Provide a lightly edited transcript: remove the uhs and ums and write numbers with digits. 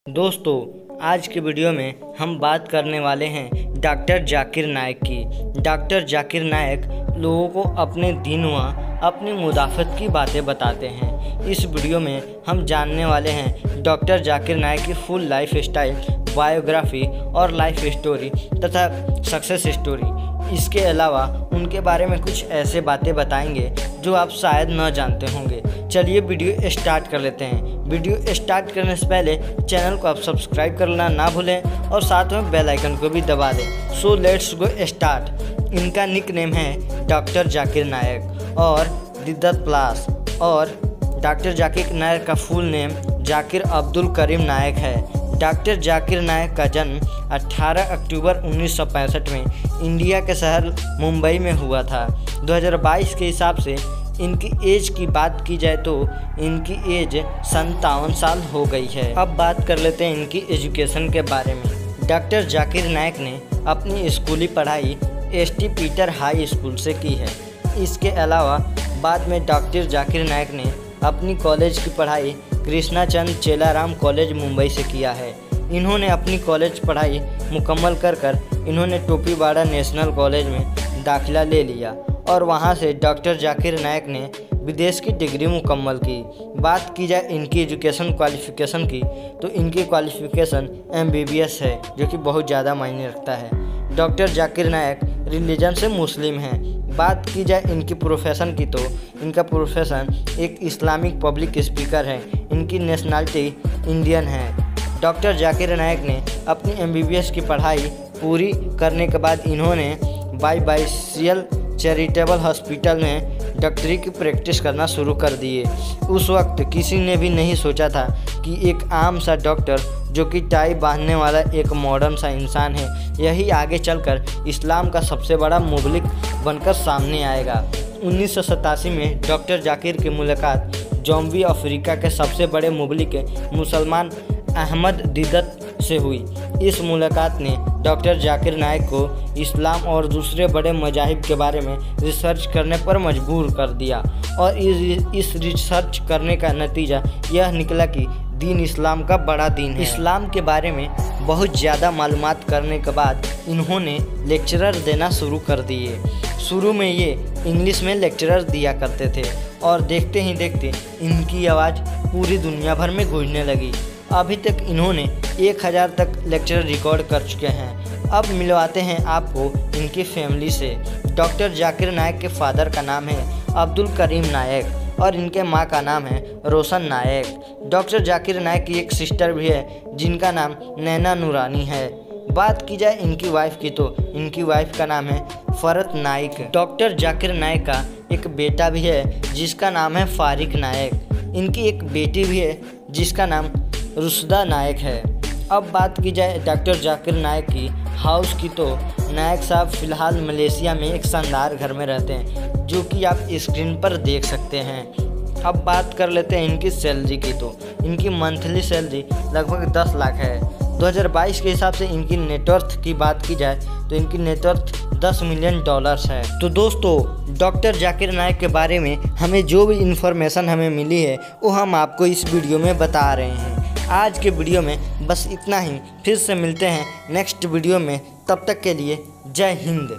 दोस्तों, आज के वीडियो में हम बात करने वाले हैं डॉक्टर जाकिर नायक की। डॉक्टर जाकिर नायक लोगों को अपने दिन व अपनी मुदाफ़त की बातें बताते हैं। इस वीडियो में हम जानने वाले हैं डॉक्टर जाकिर नायक की फुल लाइफ स्टाइल, बायोग्राफी और लाइफ स्टोरी तथा सक्सेस स्टोरी। इसके अलावा उनके बारे में कुछ ऐसे बातें बताएंगे जो आप शायद न जानते होंगे। चलिए वीडियो स्टार्ट कर लेते हैं। वीडियो स्टार्ट करने से पहले चैनल को आप सब्सक्राइब करना ना भूलें और साथ में बेल आइकन को भी दबा दें। So let's go start. इनका निक नेम है डॉक्टर जाकिर नायक और दिद्दत प्लास, और डॉक्टर जाकिर नायक का फुल नेम जाकिर अब्दुल करीम नायक है। डॉक्टर जाकिर नायक का जन्म 18 अक्टूबर 1965 में इंडिया के शहर मुंबई में हुआ था। 2022 के हिसाब से इनकी एज की बात की जाए तो इनकी एज 57 साल हो गई है। अब बात कर लेते हैं इनकी एजुकेशन के बारे में। डॉक्टर जाकिर नायक ने अपनी स्कूली पढ़ाई एसटी पीटर हाई स्कूल से की है। इसके अलावा बाद में डॉक्टर जाकिर नायक ने अपनी कॉलेज की पढ़ाई कृष्णा चंद चेलाराम कॉलेज मुंबई से किया है। इन्होंने अपनी कॉलेज पढ़ाई मुकम्मल कर इन्होंने टोपीवाड़ा नेशनल कॉलेज में दाखिला ले लिया और वहां से डॉक्टर जाकिर नायक ने विदेश की डिग्री मुकम्मल की। बात की जाए इनकी एजुकेशन क्वालिफ़िकेशन की तो इनकी क्वालिफ़िकेशन MBBS है, जो कि बहुत ज़्यादा मायने रखता है। डॉक्टर जाकिर नायक रिलीजन से मुस्लिम हैं। बात की जाए इनकी प्रोफेशन की तो इनका प्रोफेशन एक इस्लामिक पब्लिक स्पीकर है। इनकी नेशनलिटी इंडियन है। डॉक्टर जाकिर नायक ने अपनी MBBS की पढ़ाई पूरी करने के बाद इन्होंने बाईसियल चैरिटेबल हॉस्पिटल में डॉक्टरी की प्रैक्टिस करना शुरू कर दिए। उस वक्त किसी ने भी नहीं सोचा था कि एक आम सा डॉक्टर जो कि टाई बांधने वाला एक मॉडर्न सा इंसान है, यही आगे चलकर इस्लाम का सबसे बड़ा मुबलिक बनकर सामने आएगा। 1987 में डॉक्टर जाकिर की मुलाकात ज़ाम्बिया अफ्रीका के सबसे बड़े मुबलिक मुसलमान अहमद दिद्दत से हुई। इस मुलाकात ने डॉक्टर जाकिर नायक को इस्लाम और दूसरे बड़े मज़ाहिब के बारे में रिसर्च करने पर मजबूर कर दिया और इस रिसर्च करने का नतीजा यह निकला कि दीन इस्लाम का बड़ा दीन है। इस्लाम के बारे में बहुत ज़्यादा मालूमात करने के बाद इन्होंने लेक्चरर देना शुरू कर दिए। शुरू में ये इंग्लिश में लेक्चरर दिया करते थे और देखते ही देखते इनकी आवाज़ पूरी दुनिया भर में गूंजने लगी। अभी तक इन्होंने 1000 तक लेक्चर रिकॉर्ड कर चुके हैं। अब मिलवाते हैं आपको इनकी फैमिली से। डॉक्टर जाकिर नायक के फादर का नाम है अब्दुल करीम नायक और इनके माँ का नाम है रोशन नायक। डॉक्टर जाकिर नायक की एक सिस्टर भी है जिनका नाम नैना नूरानी है। बात की जाए इनकी वाइफ की तो इनकी वाइफ का नाम है फरत नाइक। डॉक्टर जाकिर नायक का एक बेटा भी है जिसका नाम है फारिक नायक। इनकी एक बेटी भी है जिसका नाम रुशदा नायक है। अब बात की जाए डॉक्टर जाकिर नायक की हाउस की तो नायक साहब फ़िलहाल मलेशिया में एक शानदार घर में रहते हैं, जो कि आप स्क्रीन पर देख सकते हैं। अब बात कर लेते हैं इनकी सैलरी की तो इनकी मंथली सैलरी लगभग 10 लाख है। 2022 के हिसाब से इनकी नेटवर्थ की बात की जाए तो इनकी नेटवर्थ $10 मिलियन है। तो दोस्तों, डॉक्टर जाकिर नायक के बारे में हमें जो भी इन्फॉर्मेशन हमें मिली है वो हम आपको इस वीडियो में बता रहे हैं। आज के वीडियो में बस इतना ही। फिर से मिलते हैं नेक्स्ट वीडियो में। तब तक के लिए जय हिंद।